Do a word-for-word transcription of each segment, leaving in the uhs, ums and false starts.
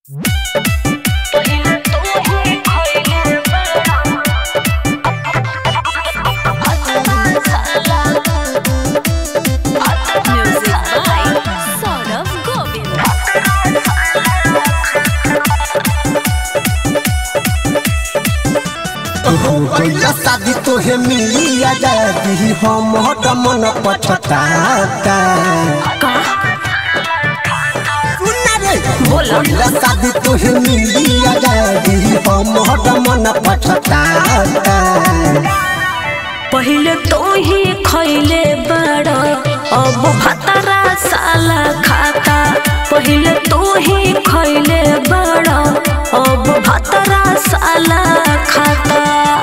शादी तोहे मिली आजादी हम मन पछताता बोला शादी तोहे मिली आजादी हम मन पछताता पहले तो ही खैले बड़ा अब भतरा साला खाता पहले तो ही खैले बड़ा अब भतरा साला खाता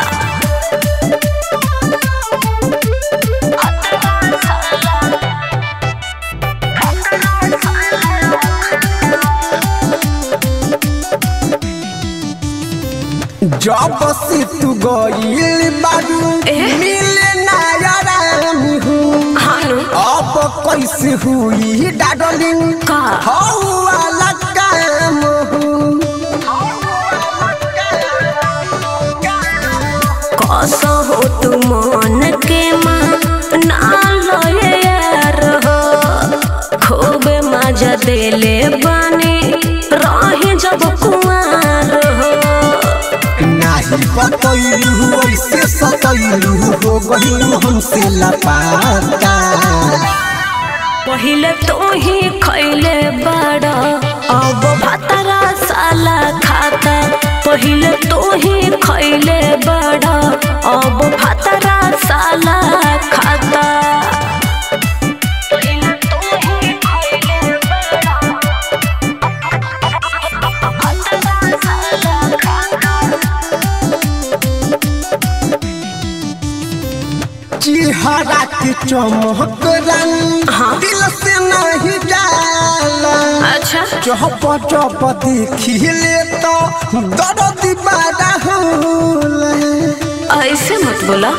जब से तू गइल बारू मिले ना आराम हूँ अब कैसे हुई डार्लिंग का वाला काम कैसा हो तू मन के मां ना लए यार हो खूबे मजा देले बानी रहे जब कुमार हो बतैलू ऐसे सतैलू हो गइलू हमसे लापता पहले तो ही खैले बड़ा अब भतरा साला खाता पहले तो ही खैले बड़ा अब भतरा साला खाता चेहरा की चमक रंग दिल से नहीं जाला अच्छा चौप चौप देखिले तो दर्द बड़ा होला ऐसे मत बोला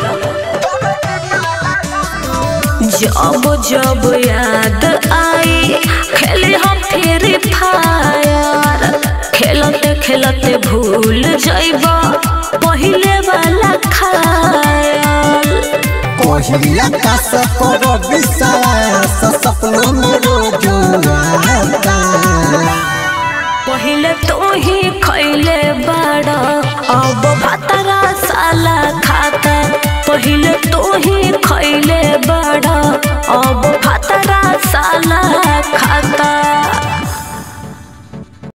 जब जब याद आई खेले हम फ्री फायर खेलते खेलते भूल जाइबा पहले वाला खाया पहिला कास कर